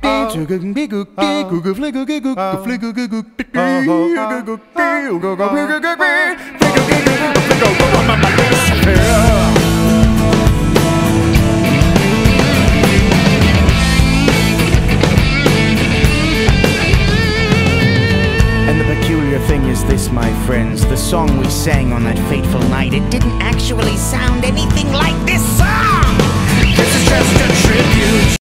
Thing is this, my friends, the song we sang on that fateful night, it didn't actually sound anything like this song. This is just a tribute